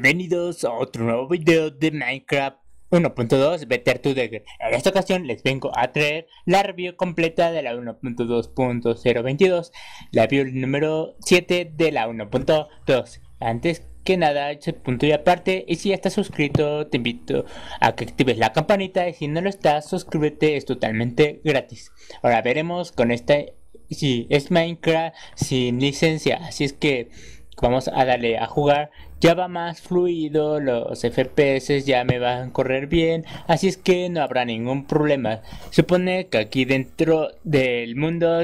Bienvenidos a otro nuevo video de Minecraft 1.2 Better Together. En esta ocasión les vengo a traer la review completa de la 1.2.022, la review número 7 de la 1.2. Antes que nada, ese punto y aparte, y si ya estás suscrito, te invito a que actives la campanita, y si no lo estás, suscríbete, es totalmente gratis. Ahora veremos con esta, si es Minecraft sin licencia, así es que vamos a darle a jugar. Ya va más fluido, los FPS ya me van a correr bien, así es que no habrá ningún problema. Supone que aquí dentro del mundo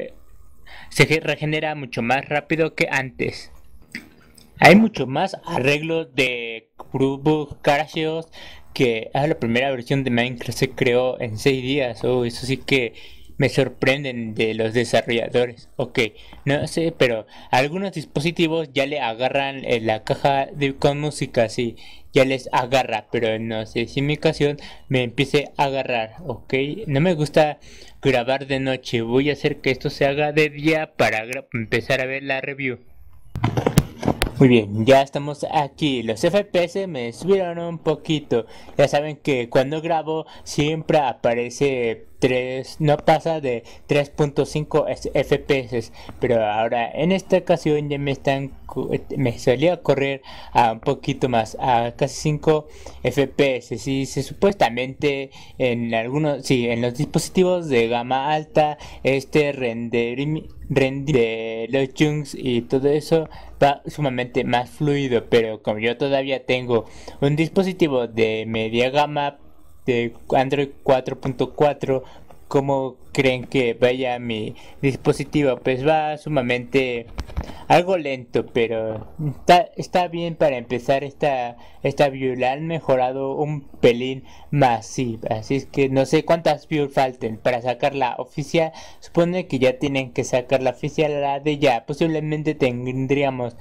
se regenera mucho más rápido que antes. Hay mucho más arreglos de bugs, crasheos, que la primera versión de Minecraft se creó en 6 días. Oh, eso sí que me sorprenden de los desarrolladores. Ok, no sé, pero algunos dispositivos ya le agarran la caja con música, sí, ya les agarra, pero no sé si en mi ocasión me empiece a agarrar. Ok, no me gusta grabar de noche, voy a hacer que esto se haga de día para empezar a ver la review. Muy bien, ya estamos aquí. Los FPS me subieron un poquito. Ya saben que cuando grabo siempre aparece 3, no pasa de 3.5 FPS, pero ahora en esta ocasión ya me solía correr a un poquito más, a casi 5 FPS. Y supuestamente en algunos, sí, en los dispositivos de gama alta, este rendering de los chunks y todo eso va sumamente más fluido, pero como yo todavía tengo un dispositivo de media gama de Android 4.4, ¿cómo creen que vaya mi dispositivo? Pues va sumamente algo lento, pero está bien para empezar esta view. La han mejorado un pelín más, sí, así es que no sé cuántas views falten para sacar la oficial. Supone que ya tienen que sacar la oficial, la de ya. Posiblemente tendríamos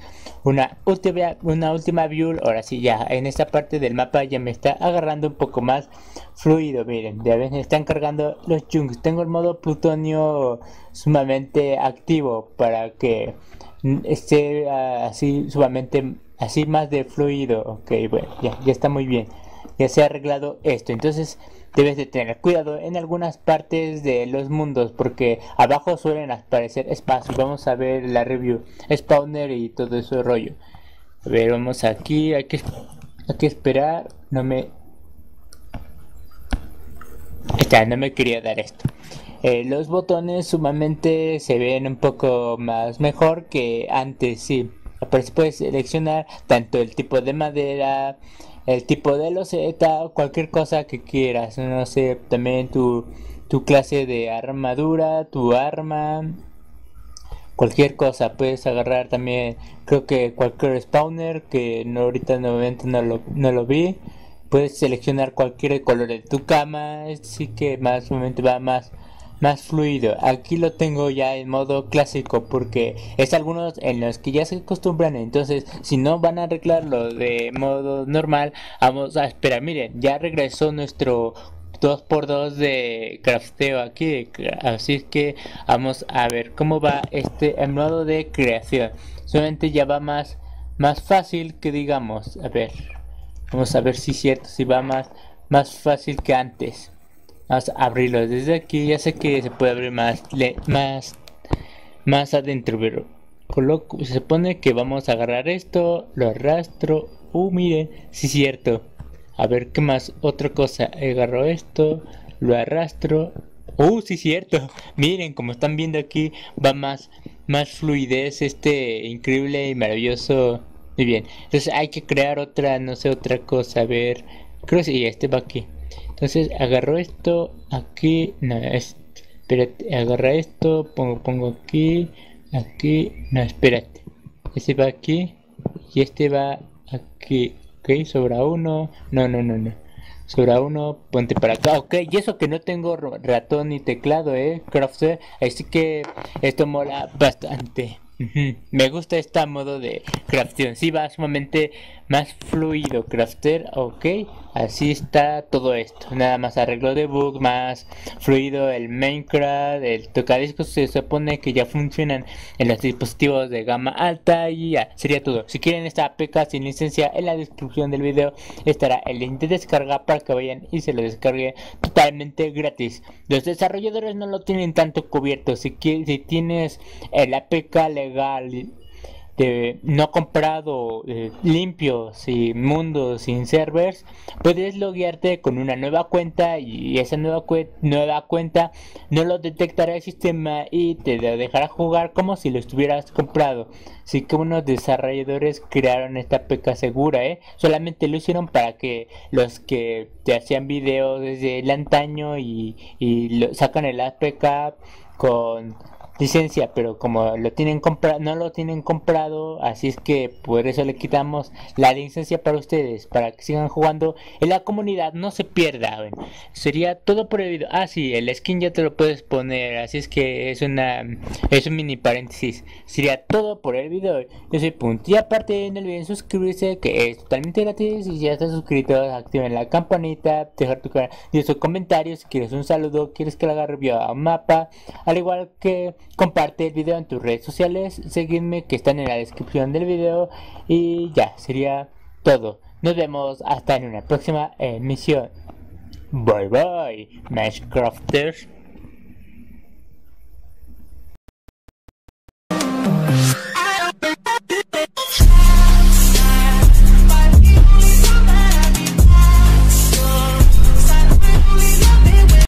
una última view. Ahora sí, ya en esta parte del mapa ya me está agarrando un poco más fluido. Miren, ya ven, están cargando los chunks. Tengo el modo plutonio sumamente activo para que esté así sumamente así más de fluido. Ok, bueno, ya está muy bien, ya se ha arreglado esto. Entonces debes de tener cuidado en algunas partes de los mundos, porque abajo suelen aparecer espacios. Vamos a ver la review, spawner y todo ese rollo. A ver, vamos aquí, hay que esperar. No me quería dar esto. Los botones sumamente se ven un poco más mejor que antes, sí. Puedes seleccionar tanto el tipo de madera, el tipo de loseta, cualquier cosa que quieras. No sé, también tu clase de armadura, tu arma, cualquier cosa. Puedes agarrar también, creo que cualquier spawner, que no, ahorita nuevamente no lo vi. Puedes seleccionar cualquier color de tu cama, así que más momento va más fluido. Aquí lo tengo ya en modo clásico, porque es algunos en los que ya se acostumbran. Entonces, si no van a arreglarlo de modo normal, vamos a esperar. Miren, ya regresó nuestro 2x2 de crafteo aquí, así es que vamos a ver cómo va el modo de creación. Solamente ya va más fácil que digamos. A ver, vamos a ver si es cierto, si va más fácil que antes. Vamos a abrirlo desde aquí. Ya sé que se puede abrir más adentro, pero se supone que vamos a agarrar esto, lo arrastro. Miren, sí es cierto. A ver qué más, otra cosa. Agarro esto, lo arrastro. Sí es cierto. Miren, como están viendo aquí, va más fluidez increíble y maravilloso. Muy bien. Entonces hay que crear otra, no sé, otra cosa. A ver, creo que sí, va aquí. Entonces agarro esto aquí, no, espérate, agarra esto, pongo aquí, no, espérate, este va aquí y este va aquí. Ok, sobra uno, no, sobra uno, ponte para acá. Ok, y eso que no tengo ratón ni teclado, crafter, así que esto mola bastante. Me gusta este modo de crafting, sí, va sumamente más fluido, crafter. Ok, Así está todo esto. Nada más arreglo de bug, más fluido el Minecraft, el tocadiscos se supone que ya funcionan en los dispositivos de gama alta y ya, sería todo. Si quieren esta APK sin licencia, en la descripción del video estará el link de descarga para que vayan y se lo descarguen totalmente gratis. Los desarrolladores no lo tienen tanto cubierto. Si tienes el APK legal no comprado, limpio, sin mundos, sin servers, puedes loguearte con una nueva cuenta y esa nueva cuenta no lo detectará el sistema y te dejará jugar como si lo estuvieras comprado. Así que unos desarrolladores crearon esta PK segura, solamente lo hicieron para que los que te hacían videos desde el antaño y sacan el APK con licencia, pero como no lo tienen comprado, así es que por eso le quitamos la licencia para ustedes, para que sigan jugando en la comunidad, no se pierda. Bueno, sería todo por el video. Sí, el skin ya te lo puedes poner, así es que es un mini paréntesis. Sería todo por el video. Yo soy Punt y aparte no olviden suscribirse, que es totalmente gratis, y si ya estás suscrito activen la campanita, dejar tu canal y sus comentarios si quieres un saludo, quieres que le haga review a un mapa, al igual que comparte el video en tus redes sociales, seguidme que están en la descripción del video y ya, sería todo. Nos vemos hasta en una próxima emisión. Bye bye, Minecrafters.